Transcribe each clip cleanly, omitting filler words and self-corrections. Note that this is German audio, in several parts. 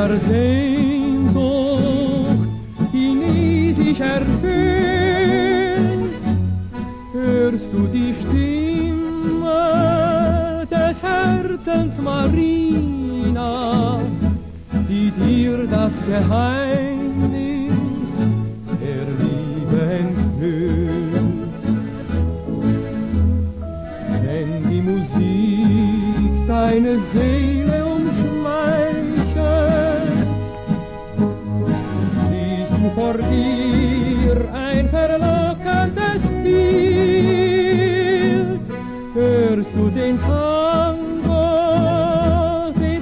einer Sehnsucht, die nie sich erfüllt, hörst du die Stimme des Herzens, Marina, die dir das Geheimnis der Liebe enthüllt. Wenn die Musik deine Seele umschmeichelt, siehst du vor dir ein verlockendes Bild, hörst du den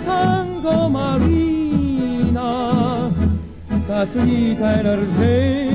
Tango, Marina, das Lied einer Seele.